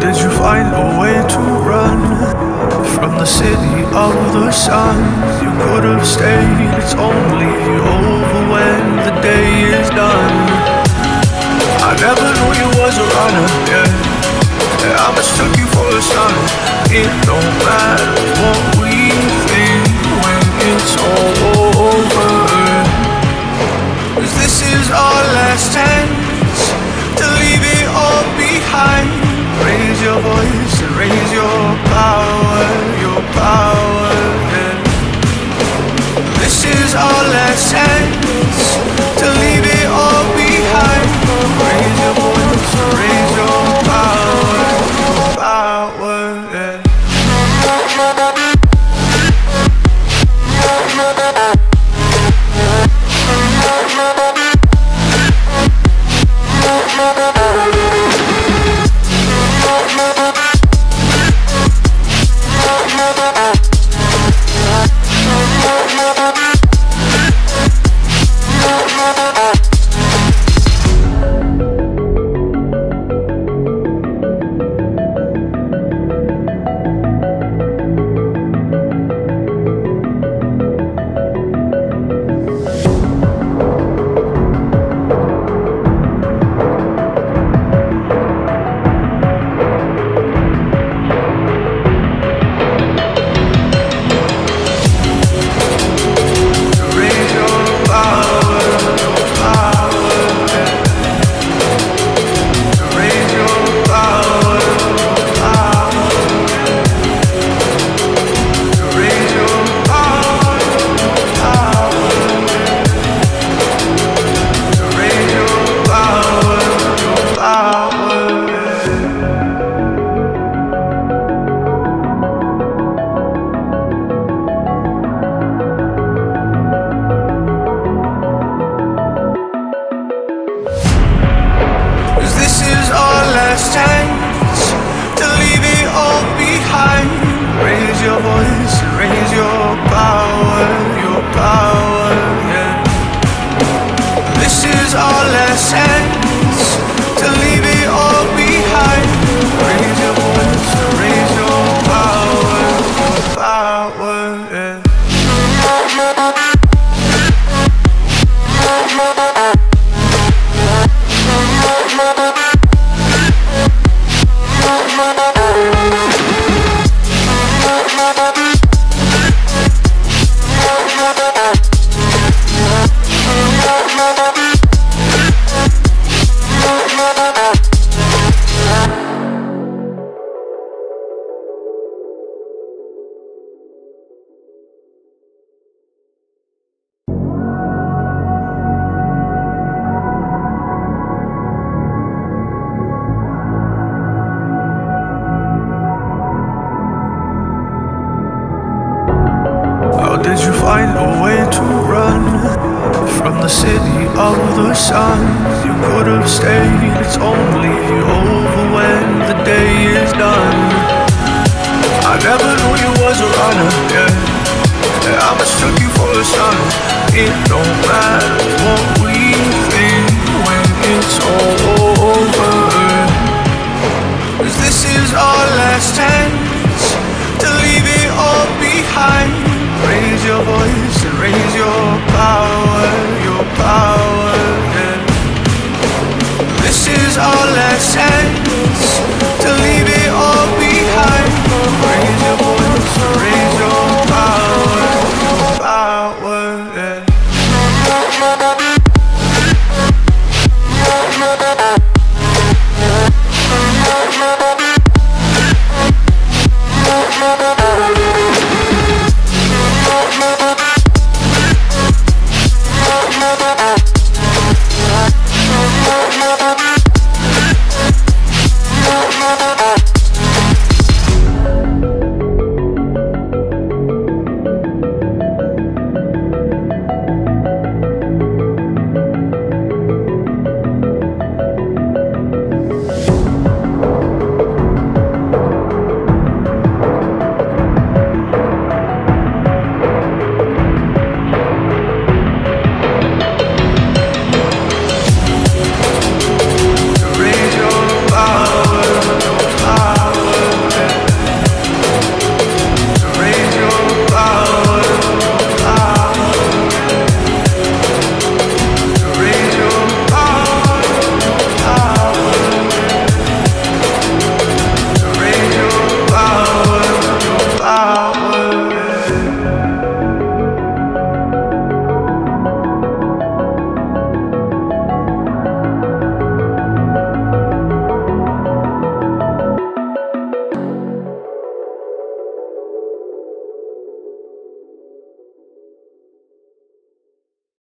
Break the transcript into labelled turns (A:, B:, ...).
A: did you find a way to run from the city of the sun? You could have stayed, it's only over when the day is done. I never knew you was a runner, yeah. I mistook you for a son. It don't matter what we think when it's all over, 'cause this is our last chance to leave it all behind. Raise your voice and raise your power, yeah. This is our last chance to leave it all behind. Raise your voice and raise your power, yeah. Did you find a way to run from the city of the sun? You could have stayed, it's only over when the day is done. I never knew you was a runner, yeah. I mistook you for a son. It don't matter what we think when it's all over, 'cause this is our last chance